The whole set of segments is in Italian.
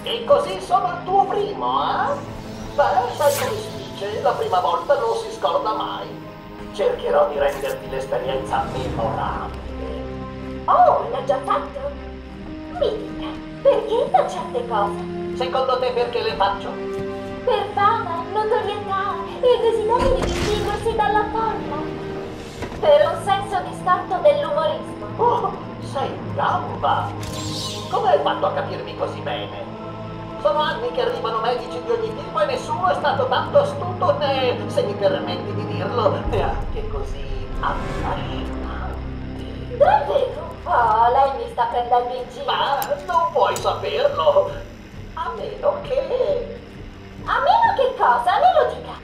E così sono il tuo primo, eh? Beh, sai come si dice, la prima volta non si scorda mai. Cercherò di renderti l'esperienza memorabile. Oh, l'ha già fatto? Mi dica, perché fa certe cose? Secondo te perché le faccio? Per fama, notorietà e desiderio di distinguersi dalla folla. Per un senso distorto dell'umorismo. Oh, sei in gamba! Come hai fatto a capirmi così bene? Sono anni che arrivano medici di ogni tipo e nessuno è stato tanto astuto né, se mi permetti di dirlo, neanche così affascinante. Davvero? Oh, lei mi sta prendendo in giro. Ma non puoi saperlo, a meno che... A meno che cosa? Me lo dica.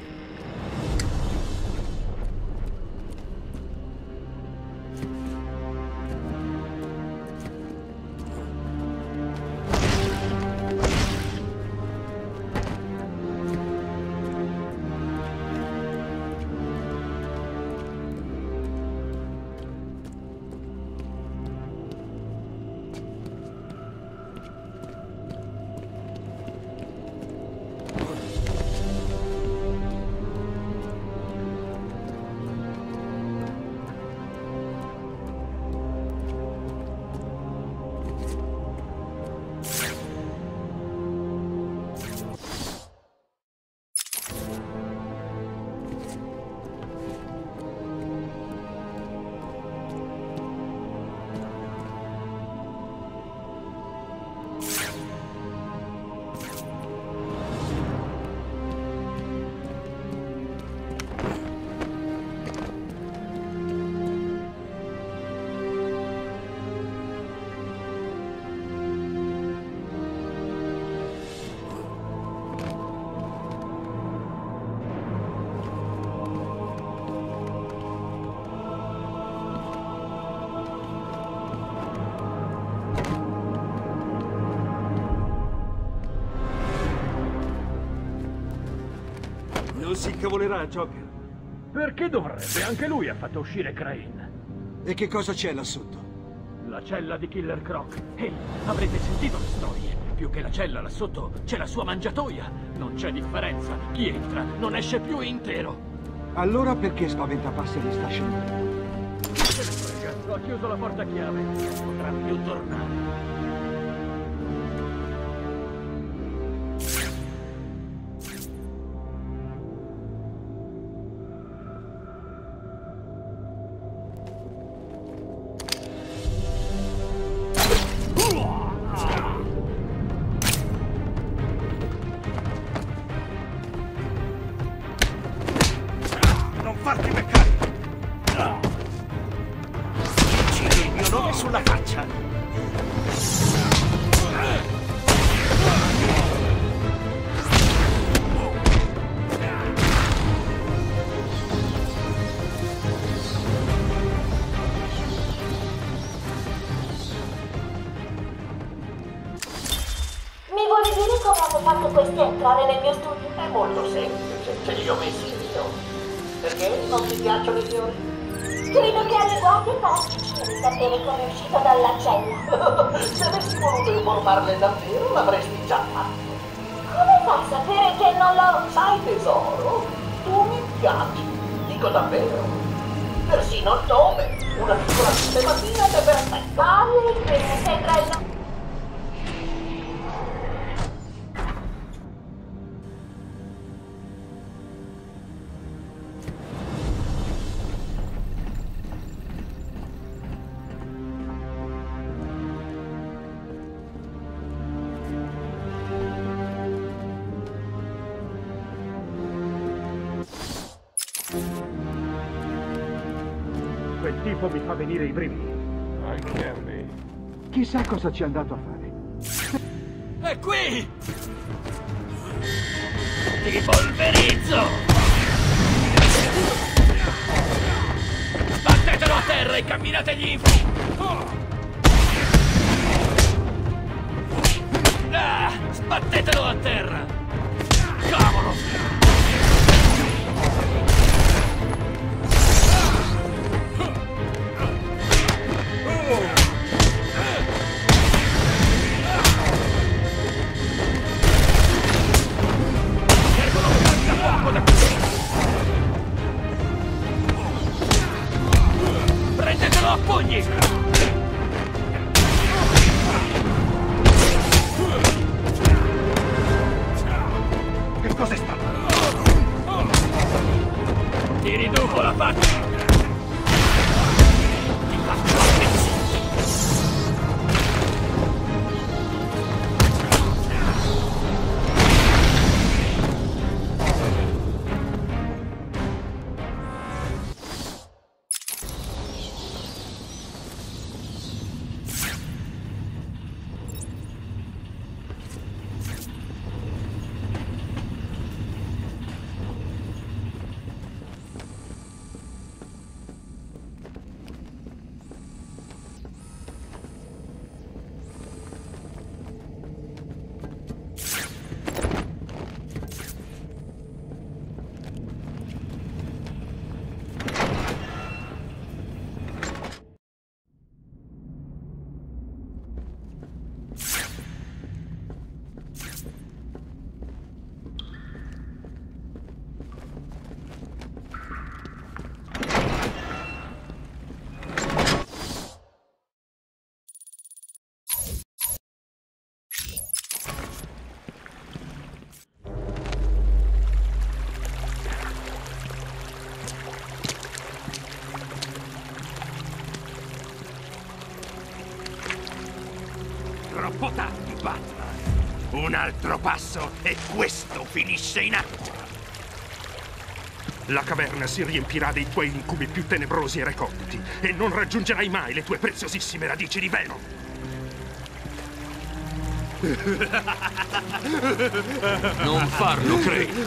Non si incavolerà, Joker. Perché dovrebbe? Anche lui ha fatto uscire Crane. E che cosa c'è là sotto? La cella di Killer Croc. Ehi, avrete sentito le storie. Più che la cella là sotto, c'è la sua mangiatoia. Non c'è differenza. Chi entra non esce più intero. Allora perché Spaventapasseri sta scendendo? Se ne frega, ho chiuso la porta a chiave. Non potrà più tornare. Non farti beccare! Giri il mio nome sulla faccia! Mi vuole dire come hanno fatto questi a entrare nel mio studio? È molto semplice, ce li ho messi io. Perché non ti piacciono i fiori? Credo che alle guardie farà difficile sapere come è uscito dalla cella. Se avessi voluto informarle davvero, l'avresti già fatto. Come fa a sapere che non l'ho... Sai tesoro, tu mi piaci, dico davvero. Persino il nome, una piccola sistematina ed è perfetto. Parli, mi sembra il nome. Quel tipo mi fa venire i brividi. Anche a me. Chissà cosa ci è andato a fare. È qui! Ti polverizzo! Sbattetelo a terra e camminategli in sbattetelo a terra! Cavolo! troppo tardi, Batman. Un altro passo e questo finisce in acqua. La caverna si riempirà dei tuoi incubi più tenebrosi e reconditi e non raggiungerai mai le tue preziosissime radici di Venom. Non farlo, Crane.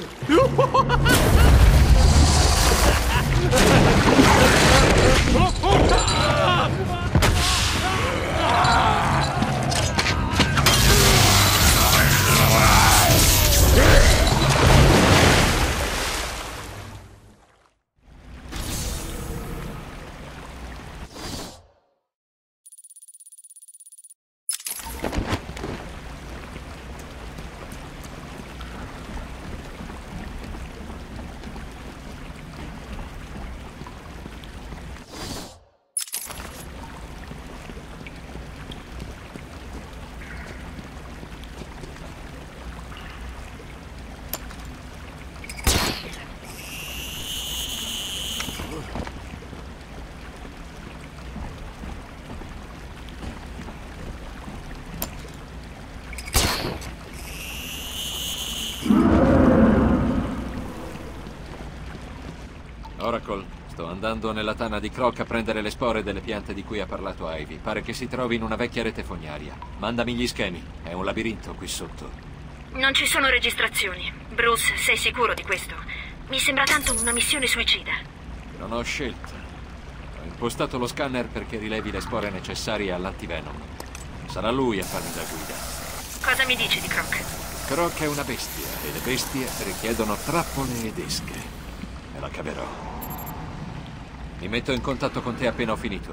Oracle, sto andando nella tana di Croc a prendere le spore delle piante di cui ha parlato Ivy. Pare che si trovi in una vecchia rete fognaria. Mandami gli schemi, è un labirinto qui sotto. Non ci sono registrazioni. Bruce, sei sicuro di questo? Mi sembra tanto una missione suicida. Non ho scelta. Ho impostato lo scanner perché rilevi le spore necessarie all'antivenom. Sarà lui a farmi da guida. Cosa mi dici di Croc? Croc è una bestia e le bestie richiedono trappole ed esche. Me la caverò. Mi metto in contatto con te appena ho finito.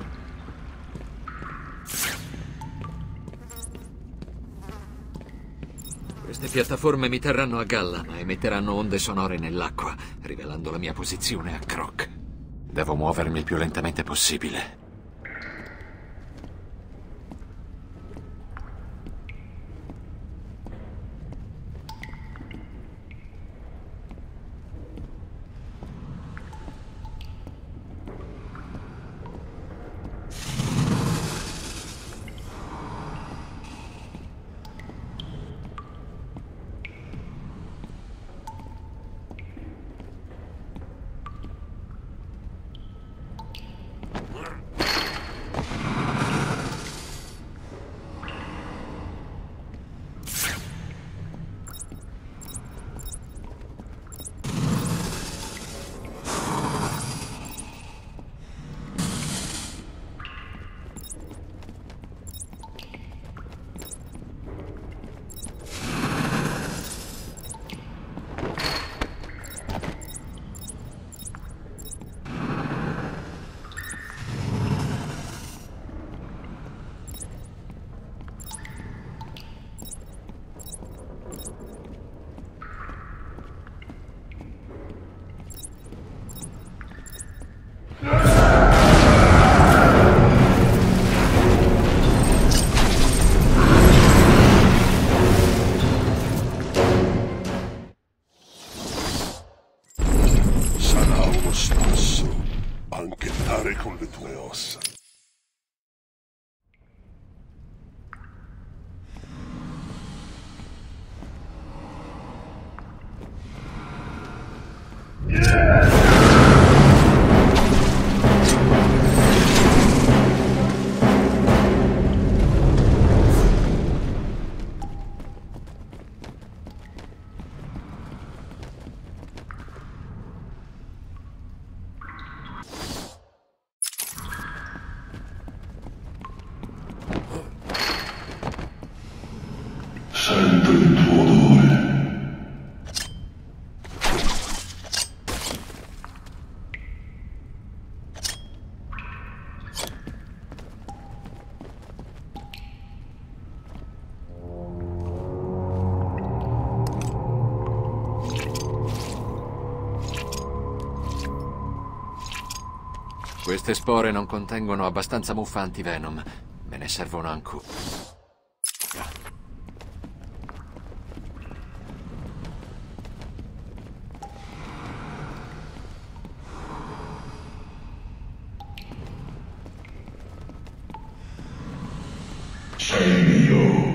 Queste piattaforme mi terranno a galla, ma emetteranno onde sonore nell'acqua, rivelando la mia posizione a Croc. Devo muovermi il più lentamente possibile. Anche dare con le tue ossa. Sento il tuo odore. Queste spore non contengono abbastanza muffa antivenom. Me ne servono ancora. Sei mio.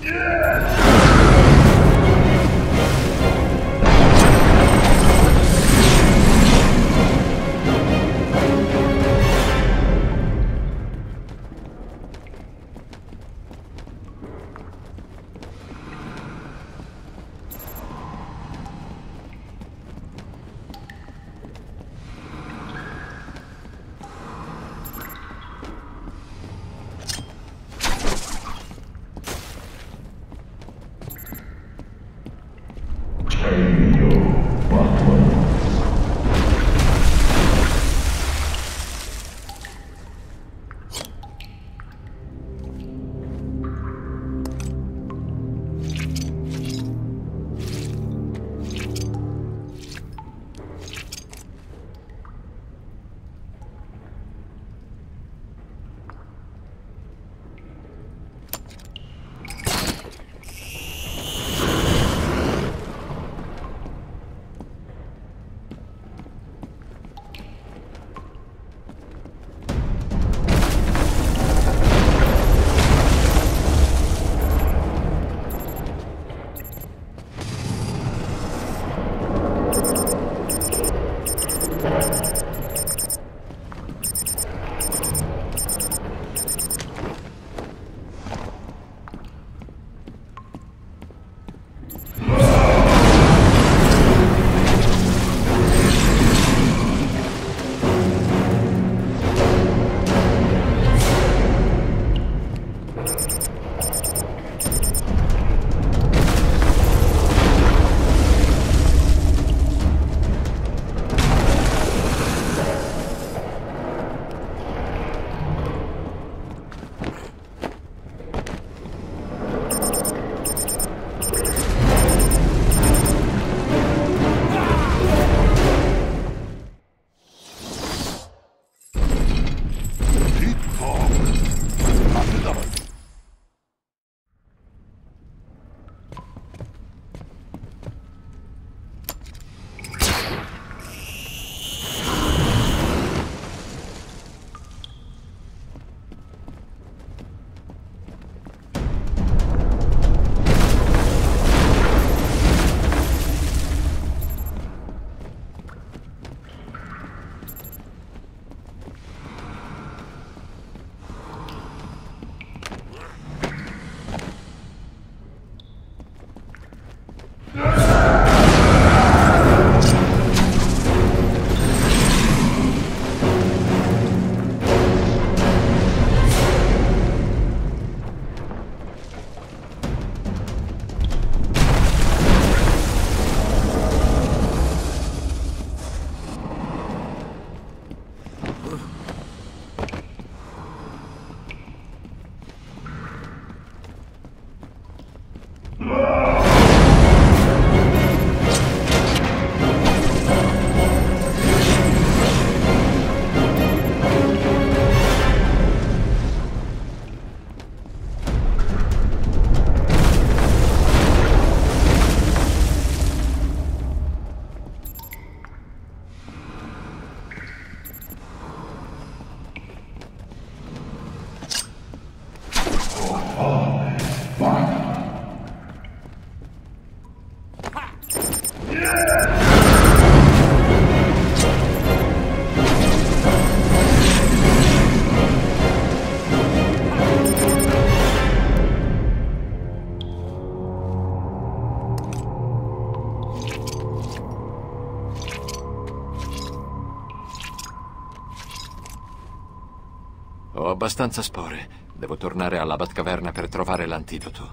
Ho abbastanza spore. Devo tornare alla Batcaverna per trovare l'antidoto.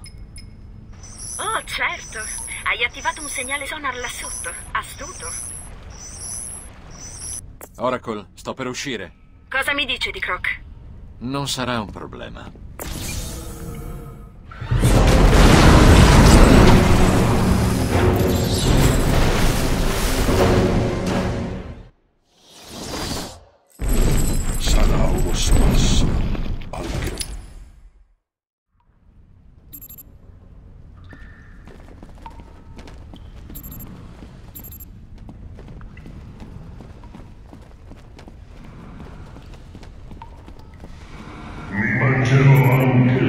Oh, certo. Hai attivato un segnale sonar là sotto. Astuto. Oracle, sto per uscire. Cosa mi dice di Croc? Non sarà un problema. Sarà uno spasso anche. Mi mangerò anche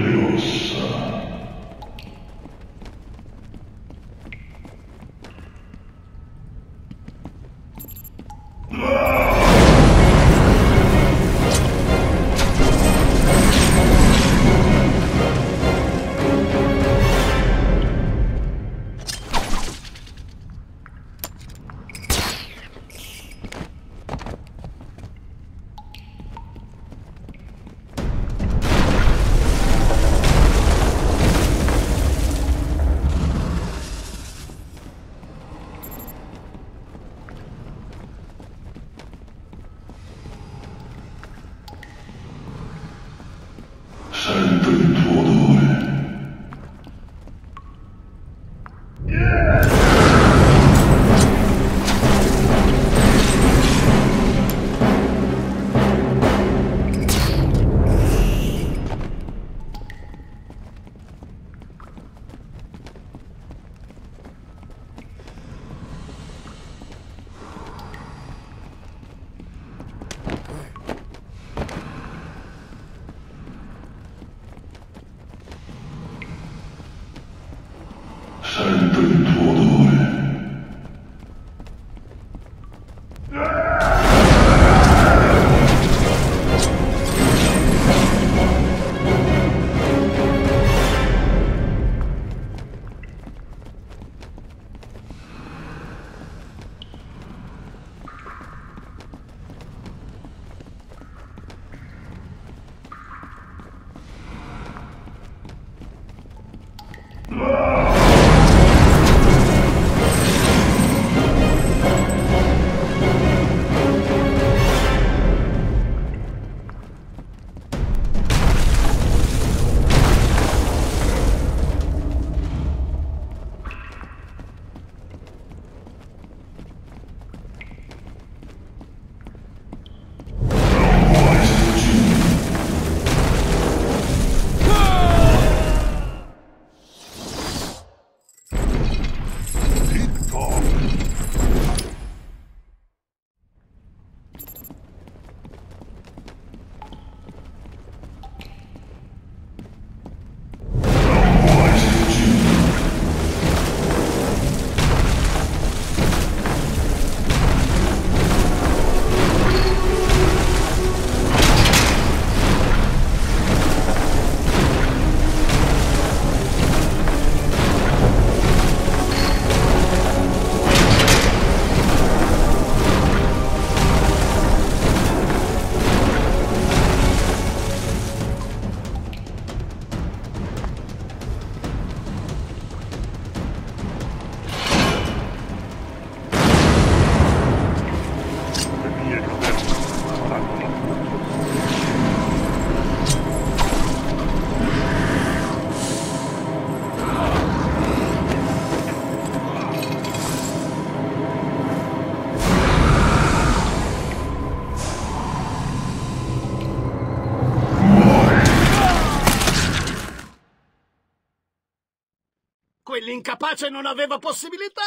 quell'incapace non aveva possibilità!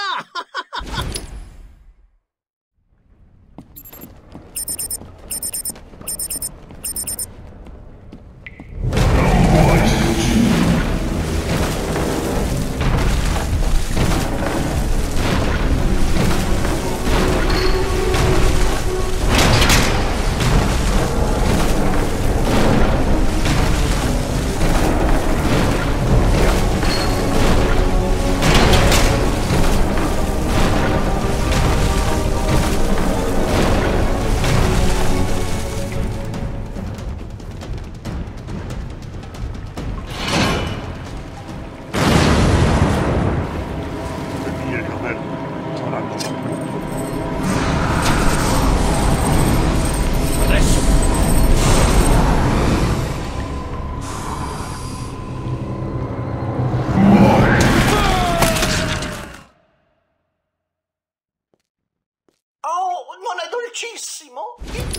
Oh, non è dolcissimo?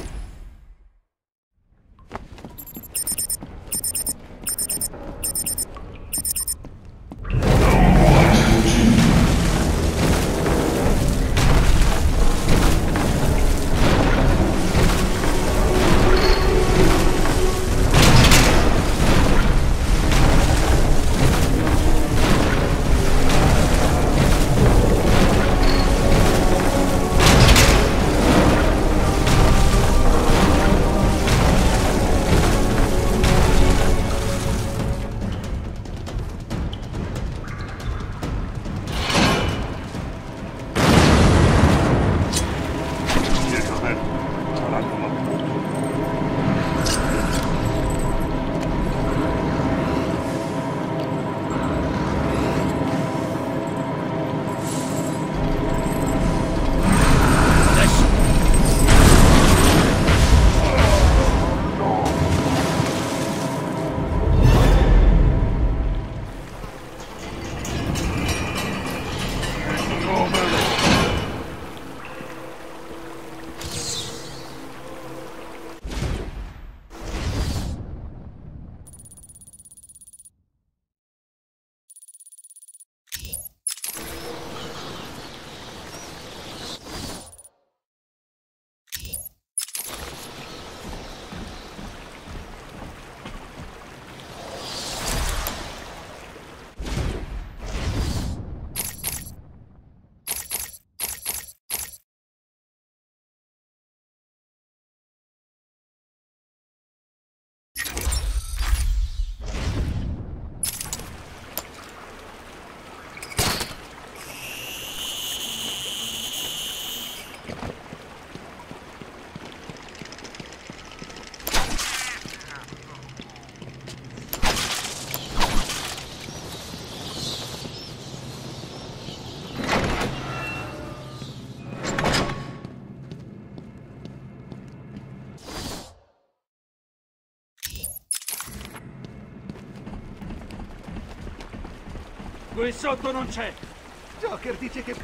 Qui sotto non c'è! Joker dice che...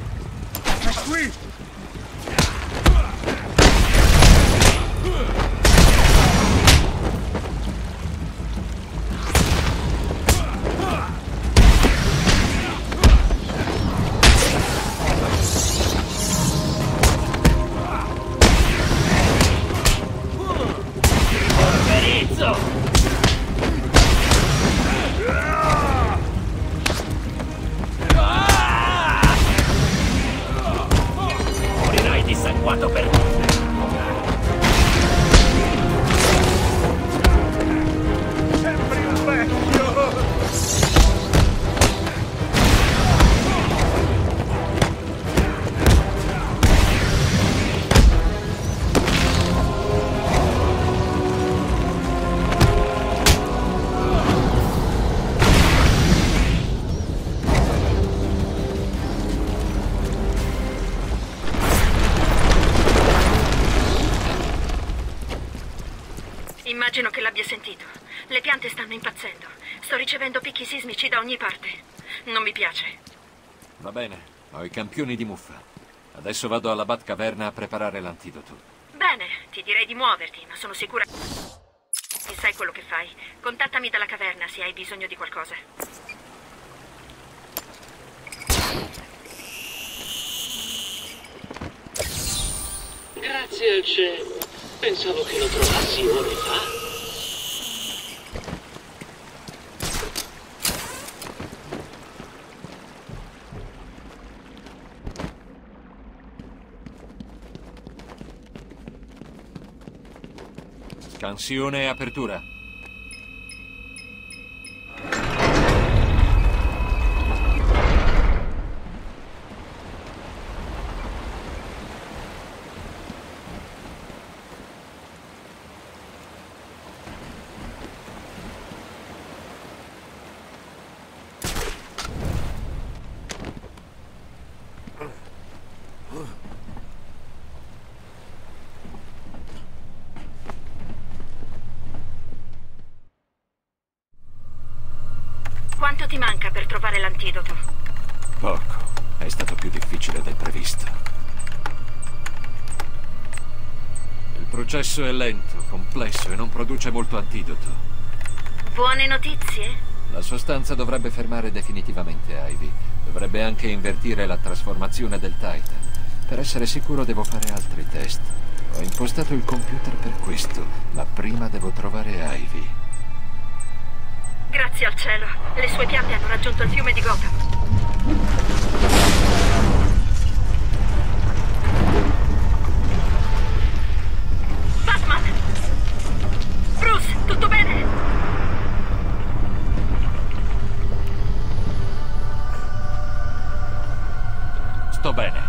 È qui! Morirai dissanguato per Sembri un vecchio! Immagino che l'abbia sentito. Le piante stanno impazzendo. Sto ricevendo picchi sismici da ogni parte. Non mi piace. Va bene, ho i campioni di muffa. Adesso vado alla Batcaverna a preparare l'antidoto. Bene, ti direi di muoverti, ma sono sicura che sai quello che fai. Contattami dalla caverna se hai bisogno di qualcosa. Grazie al cielo. Pensavo che lo trovassi ore fa. Scansione e apertura. Quanto ti manca per trovare l'antidoto? Poco. È stato più difficile del previsto. Il processo è lento, complesso e non produce molto antidoto. Buone notizie? La sostanza dovrebbe fermare definitivamente Ivy. Dovrebbe anche invertire la trasformazione del Titan. Per essere sicuro devo fare altri test. Ho impostato il computer per questo, ma prima devo trovare Ivy. Grazie al cielo. Le sue piante hanno raggiunto il fiume di Gotham. Batman! Bruce, tutto bene? Sto bene.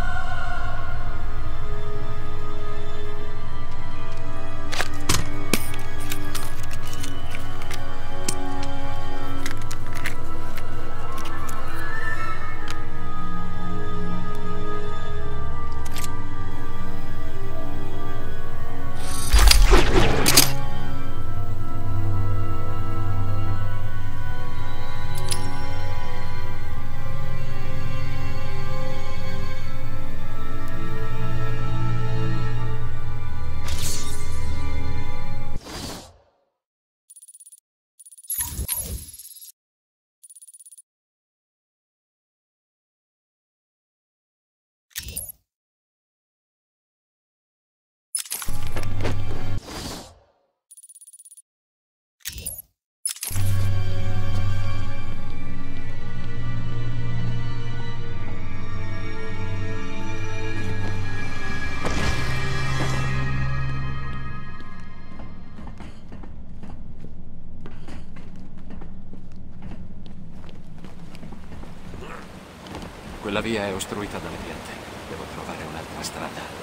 Quella via è ostruita dalle piante. Devo trovare un'altra strada.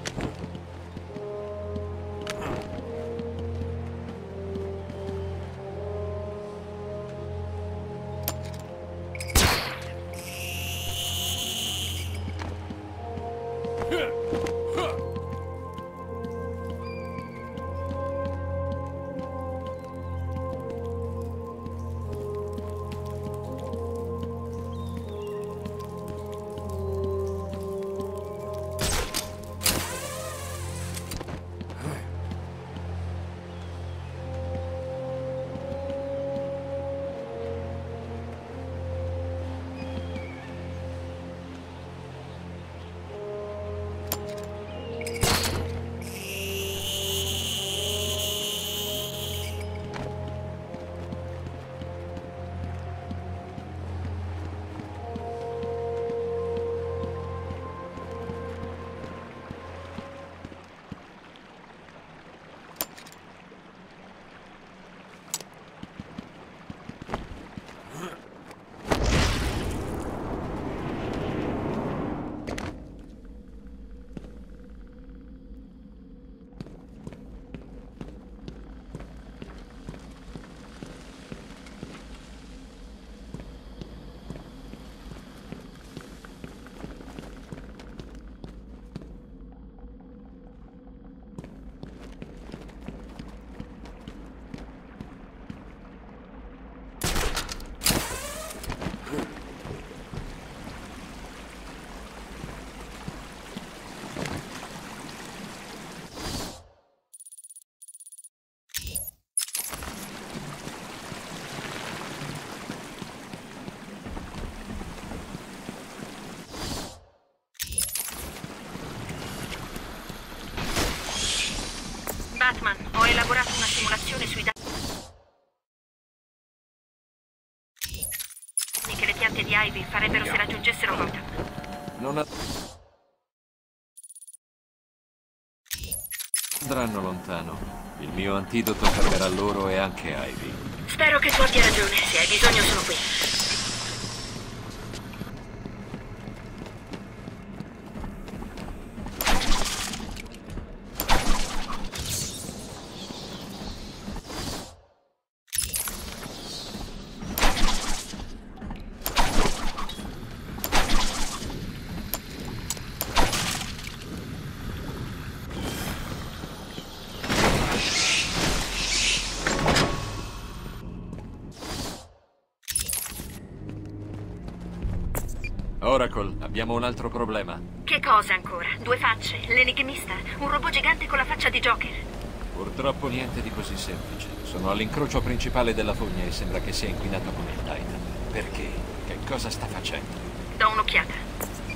Batman, ho elaborato una simulazione sui dati che le piante di Ivy farebbero se raggiungessero Gotham. Non andranno lontano. Il mio antidoto fermerà loro e anche Ivy. Spero che tu abbia ragione. Se hai bisogno sono qui. Oracle, abbiamo un altro problema. Che cosa ancora? Due facce, l'enigmista, un robot gigante con la faccia di Joker. Purtroppo niente di così semplice. Sono all'incrocio principale della fogna e sembra che sia inquinato con il Titan. Perché? Che cosa sta facendo? Do un'occhiata.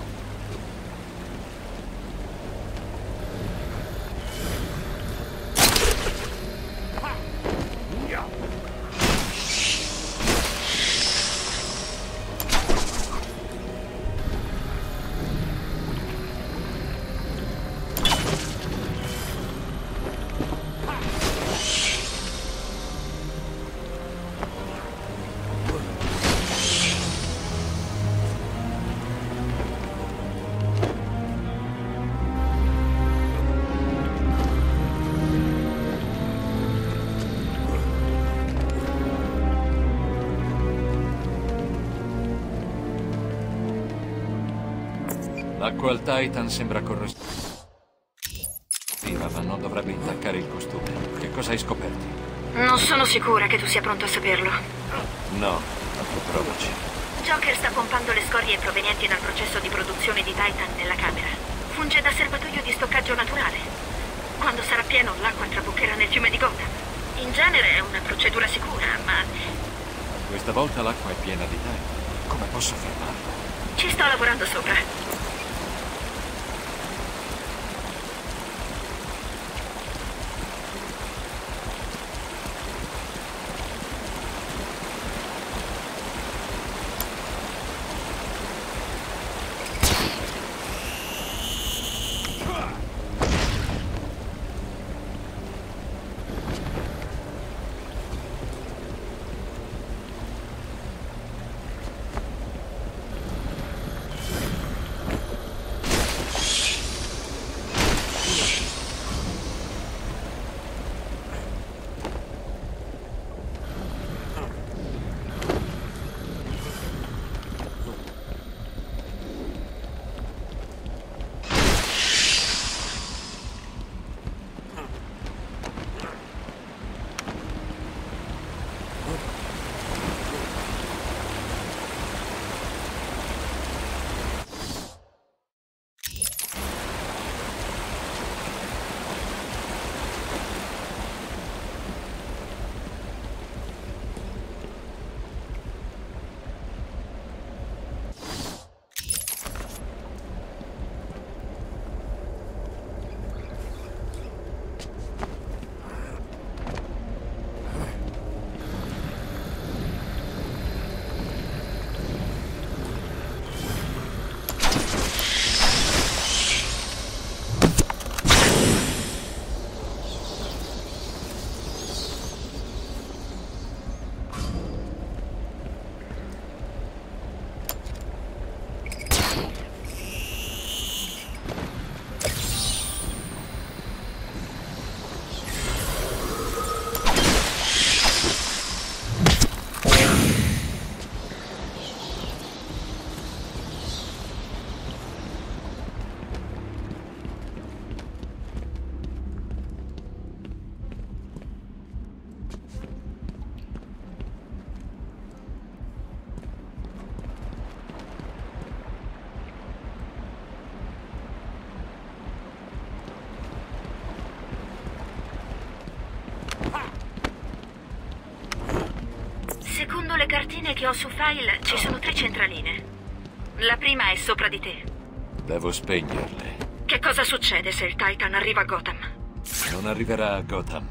L'acqua al Titan sembra corrosiva, ma non dovrebbe intaccare il costume. Che cosa hai scoperto? Non sono sicura che tu sia pronto a saperlo. No, ma tu provaci. Joker sta pompando le scorie provenienti dal processo di produzione di Titan nella camera. Funge da serbatoio di stoccaggio naturale. Quando sarà pieno, l'acqua traboccherà nel fiume di Gotham. In genere è una procedura sicura, ma... Questa volta l'acqua è piena di Titan. Come posso fermarla? Ci sto lavorando sopra. cartine che ho su file ci sono 3 centraline. La prima è sopra di te. Devo spegnerle. Che cosa succede se il Titan arriva a Gotham? Non arriverà a Gotham.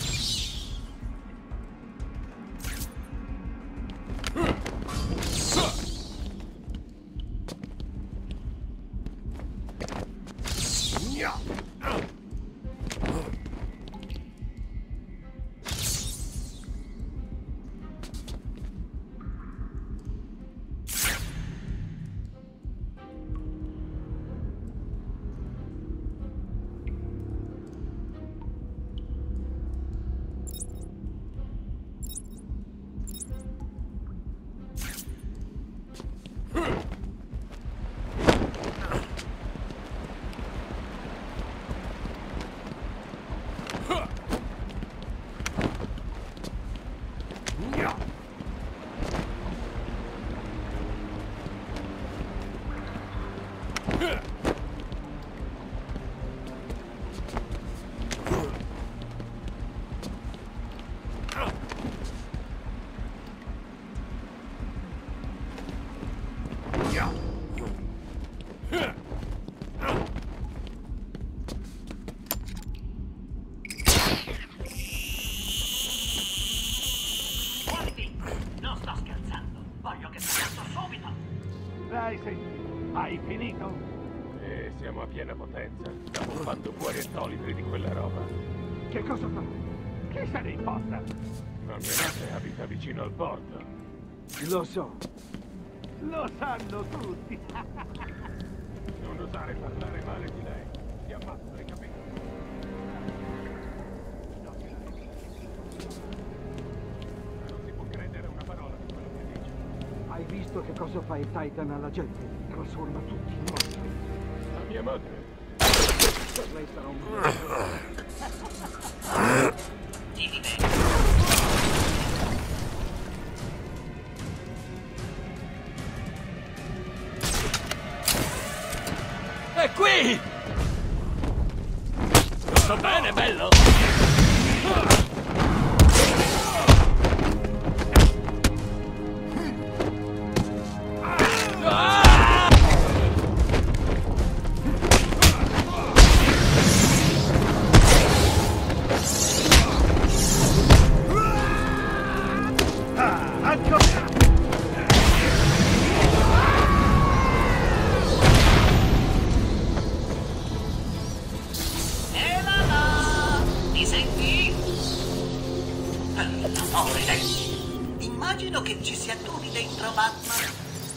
Dai, senti, hai finito? Siamo a piena potenza. Stiamo pompando fuori ettolitri di quella roba. Che cosa fa? Chi se ne importa? La mia nave abita vicino al porto. Lo so. Lo sanno tutti. Non osare parlare male di lei. Ti ammazzo, hai capito? Non si può credere a una parola di quello che dice. Hai visto che cosa fa il Titan alla gente? Trasforma tutti in mostri. La mia madre. Per lei sarà un È qui! Tutto bene, bello? Immagino che ci sia tu lì dentro, Batman.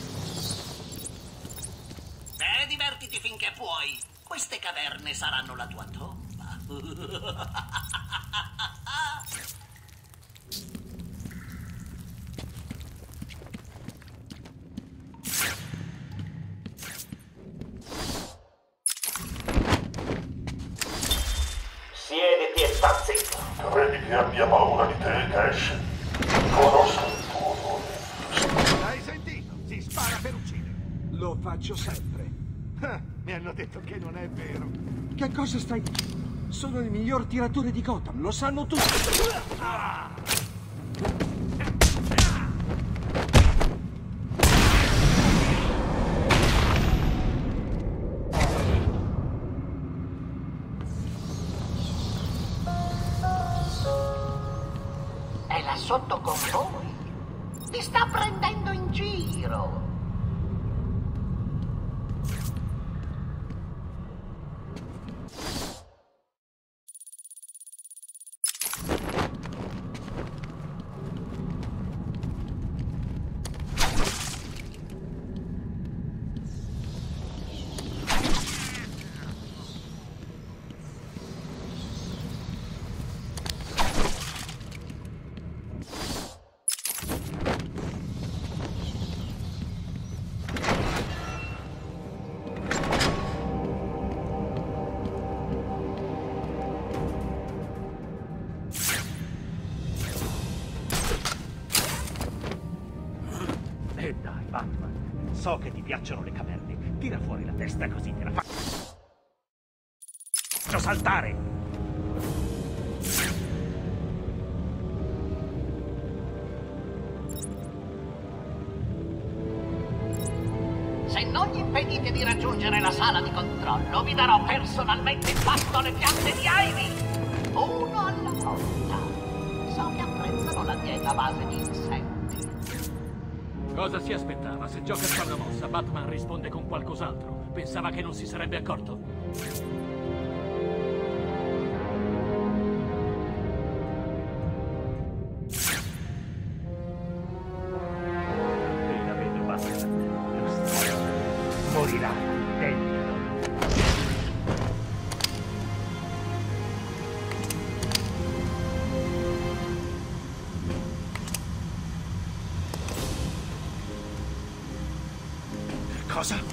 Beh, divertiti finché puoi. Queste caverne saranno la tua tomba. Siediti e sta zitto. Credi che abbia paura di te, Cash? Conosco il tuo odore. L'hai sentito? Si spara per uccidere. Lo faccio sempre. Mi hanno detto che non è vero. Che cosa stai dicendo? Sono il miglior tiratore di Gotham, lo sanno tutti. È là sotto con voi. Ti sta prendendo in giro. E dai, Batman. So che ti piacciono le caverne. Tira fuori la testa così te la faccio saltare. dimentichi di raggiungere la sala di controllo, vi darò personalmente in pasto le piante di Ivy. Uno alla volta. So che apprezzano la dieta a base di insetti. Cosa si aspettava? Se Joker fa una mossa, Batman risponde con qualcos'altro. Pensava che non si sarebbe accorto? La vedo, Batman. Lo stesso. Morirà dentro. Cosa?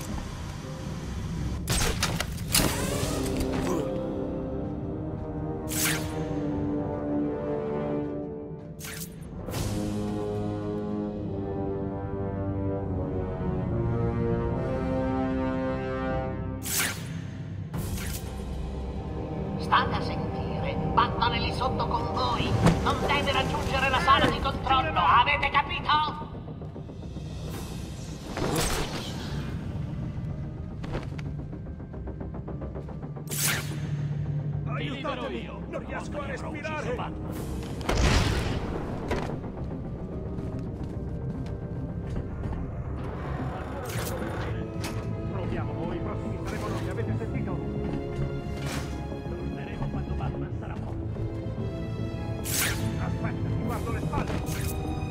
State a sentire, Batman è lì sotto con voi. Non deve raggiungere la sala di controllo, avete capito? Aiutatemi! Non riesco a respirare! Proviamo, voi prossimi saremo noi, avete sentito? Torneremo quando Batman sarà morto. Aspetta, ti guardo le spalle!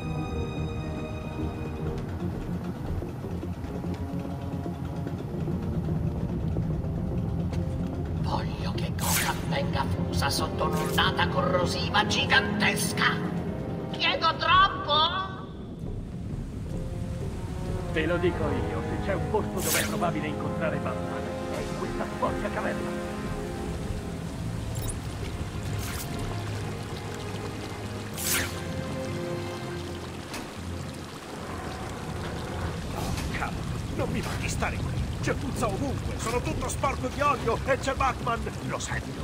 Voglio che Gotham venga fusa sotto un'ondata corrosiva gigantesca. Chiedo troppo? Te lo dico io, se c'è un posto dove è probabile incontrare Batman, è in questa sporca caverna. Oh, cavolo, non mi va di stare qui. C'è puzza ovunque, sono tutto sporco di olio e c'è Batman, lo sento.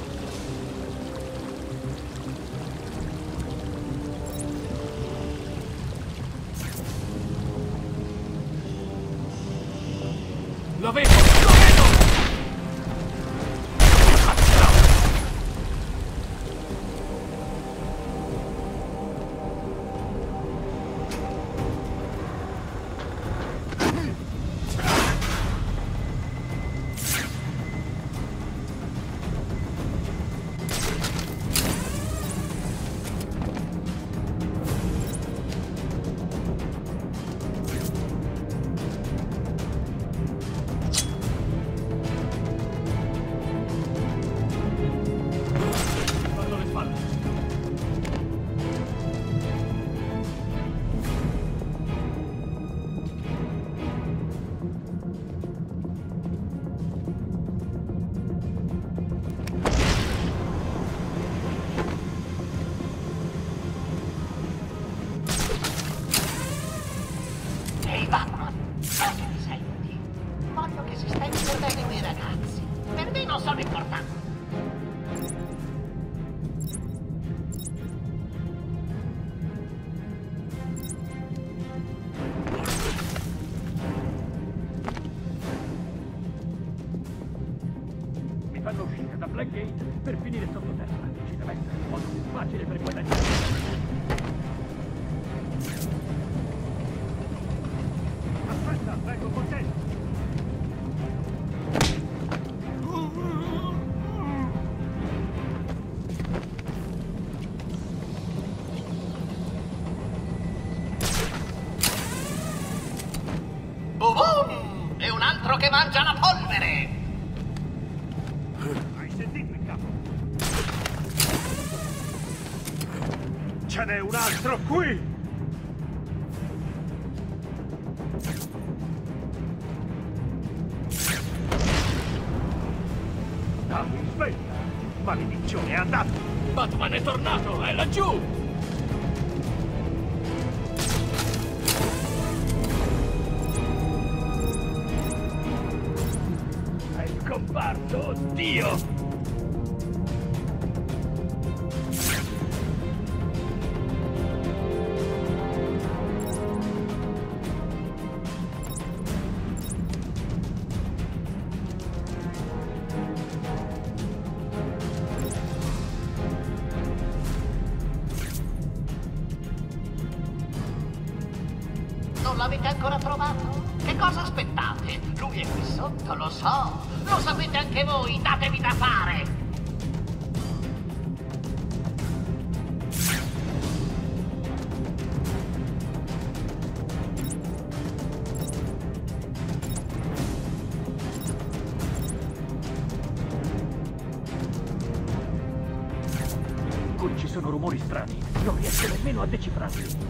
Lo vedo! Lo vedo! Ehi Batman, so che mi senti. Voglio che sistemi per bene i miei ragazzi. Per me non sono importanti. Mi fanno uscire da Blackgate per finire sottoterra. Ci deve essere un modo più facile per guadagnare. Aspetta, vengo con te! Boom! E un altro che mangia la polvere! Hai sentito il capo? Ce n'è un altro qui! Dammi sveglia! Maledizione, è andato! Batman è tornato! È laggiù! È scomparso! Oddio! l'avete ancora trovato? Che cosa aspettate? Lui è qui sotto, lo so. Lo sapete anche voi, datevi da fare. Qui ci sono rumori strani. Non riesco nemmeno a decifrarli.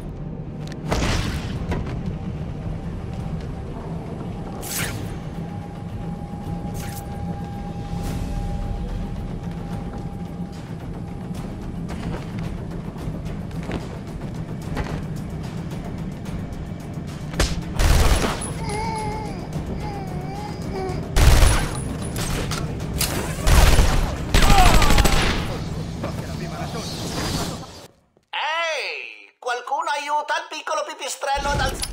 Qualcuno aiuta il piccolo pipistrello ad alzare...